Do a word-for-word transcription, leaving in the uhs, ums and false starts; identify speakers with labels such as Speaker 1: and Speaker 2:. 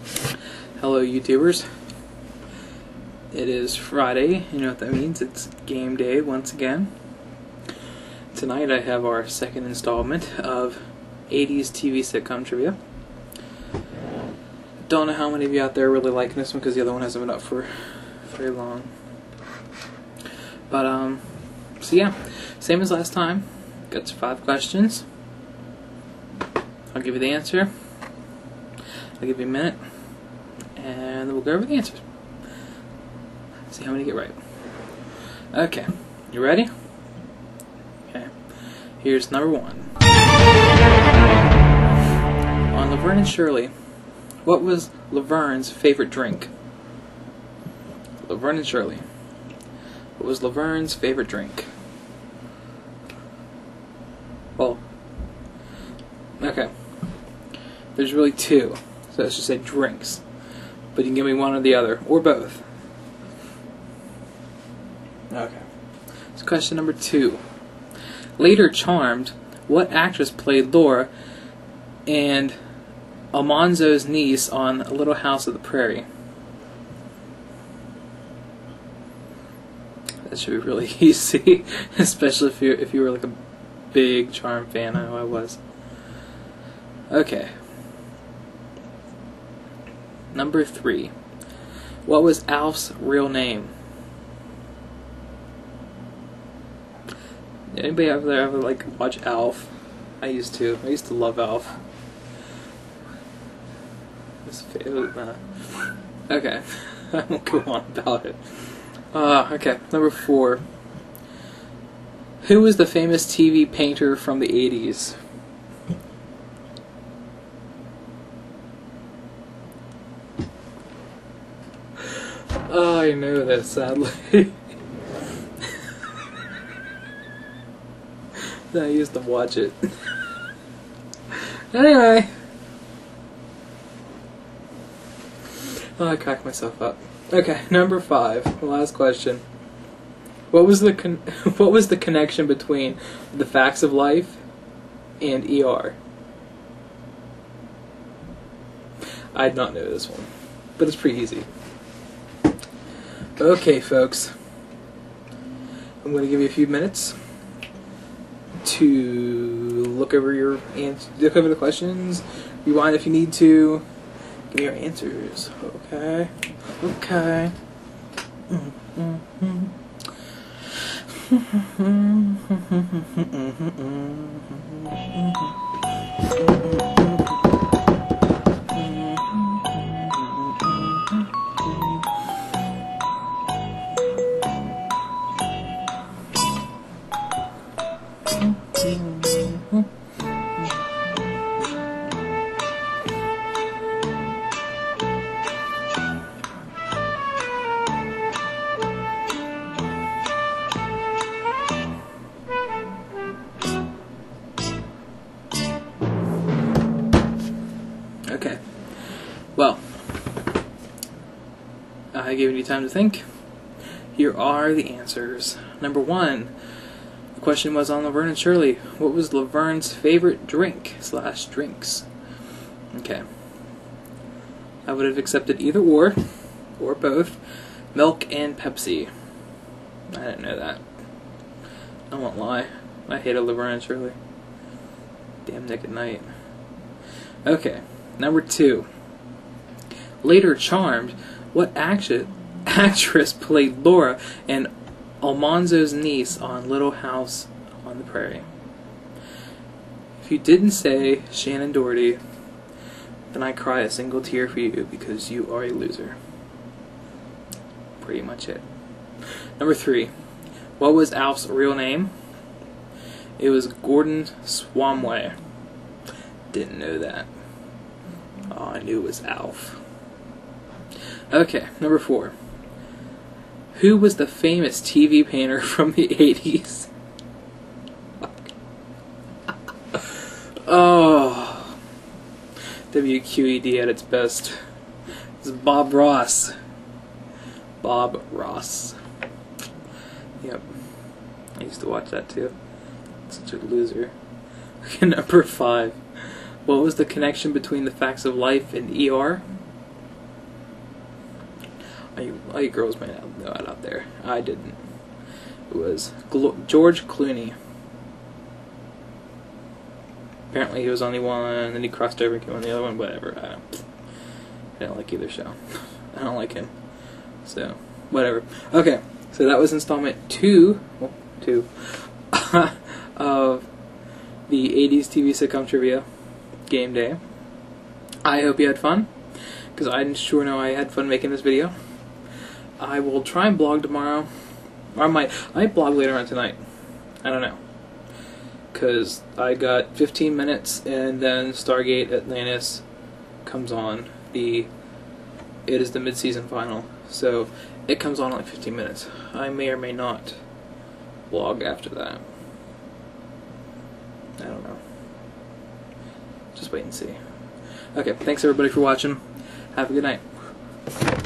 Speaker 1: Hello YouTubers. It is Friday, you know what that means, it's game day once again. Tonight I have our second installment of eighties T V sitcom trivia. Don't know how many of you out there are really liking this one because the other one hasn't been up for very long. But um, so yeah, same as last time, got five questions. I'll give you the answer, I'll give you a minute, and then we'll go over the answers. See how many get right. Okay, you ready? Okay, here's number one. On Laverne and Shirley, what was Laverne's favorite drink? Laverne and Shirley, what was Laverne's favorite drink? Well, okay, there's really two, so let's just say drinks. But you can give me one or the other, or both. Okay. So question number two. Later Charmed, what actress played Laura and Almanzo's niece on Little House of the Prairie? That should be really easy, especially if you if you were like a big Charmed fan. I know I was. Okay. Number three. What was Alf's real name? Anybody ever ever like watch Alf? I used to. I used to love Alf. It was, uh, okay, I won't go on about it. Uh, okay, number four. Who was the famous T V painter from the eighties? Oh, I know that, sadly. I used to watch it. Anyway. Oh, I cracked myself up. Okay, number five. The last question. What was the con what was the connection between The Facts of Life and E R? I did not know this one, but it's pretty easy. Okay, folks. I'm going to give you a few minutes to look over your ans look over the questions. Rewind if you need to. Give me your answers. Okay. Okay. Mm-hmm. Okay. Well, I gave you time to think. Here are the answers. Number one, the question was on Laverne and Shirley. What was Laverne's favorite drink slash drinks? Okay. I would have accepted either or, or both. Milk and Pepsi. I didn't know that. I won't lie. I hated Laverne and Shirley. Damn Nick at Night. Okay. Number two. Later Charmed, what actress, actress played Laura and Almanzo's niece on Little House on the Prairie? If you didn't say Shannen Doherty, then I cry a single tear for you because you are a loser. Pretty much it. Number three. What was Alf's real name? It was Gordon Shumway. Didn't know that. Oh, I knew it was Alf. Okay, number four. Who was the famous T V painter from the eighties? Oh. W Q E D at its best. It's Bob Ross. Bob Ross. Yep. I used to watch that too. Such a loser. Okay, number five. What was the connection between The Facts of Life and E R? I, all you girls may not know it out there. I didn't. It was Glo George Clooney. Apparently he was on the one, and then he crossed over and came on the other one. Whatever. I don't, I don't like either show. I don't like him. So, whatever. Okay, so that was installment two, well, two, of the eighties T V sitcom trivia game day. I hope you had fun, because I sure know I had fun making this video. I will try and blog tomorrow. Or I might, I might blog later on tonight. I don't know. Because I got fifteen minutes, and then Stargate Atlantis comes on. The It is the mid-season final. So, it comes on in like fifteen minutes. I may or may not blog after that. I don't know. Just wait and see. Okay, thanks everybody for watching. Have a good night.